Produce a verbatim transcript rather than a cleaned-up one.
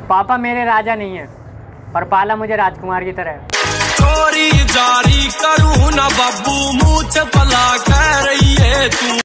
पापा मेरे राजा नहीं है, पर पाला मुझे राजकुमार की तरह। चोरी जारी करूँ ना बाबू, मुझ पला कह रही है तू।